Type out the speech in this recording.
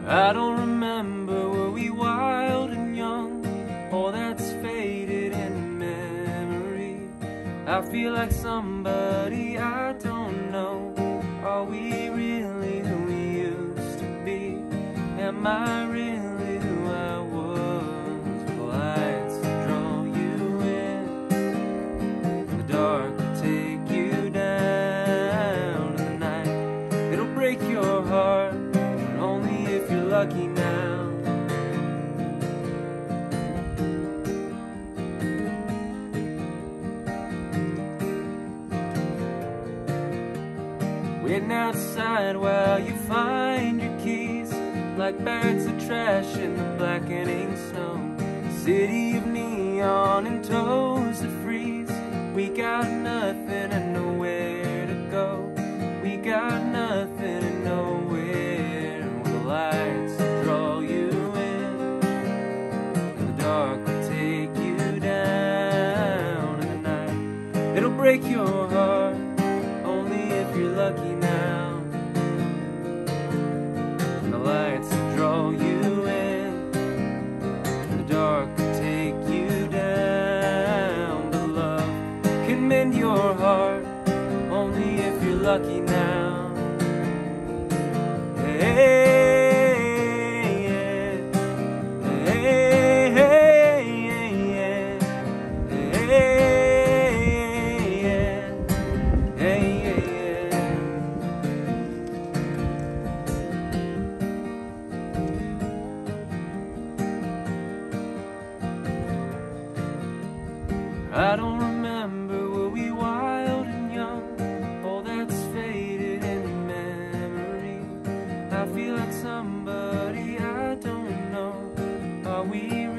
I don't remember, were we wild and young? All that's faded in memory. I feel like somebody I don't know. Are we really who we used to be? Am I really who I was? With lights to draw you in, the dark will take you down in the night. It'll break your heart, but only if you're lucky now. Waiting outside while you find your keys, like bags of trash in the blackening snow. City of neon and toes that freeze. We got nothing and nowhere to go. We got nothing and nowhere. With the lights to draw you in, and the dark will take you down in the night. It'll break your heart, only if you're lucky now. And the lights will draw you in, and the dark will take you down. But love can mend your heart, only if you're lucky now. I don't remember, were we wild and young? All that's faded in memory. I feel like somebody I don't know. Are we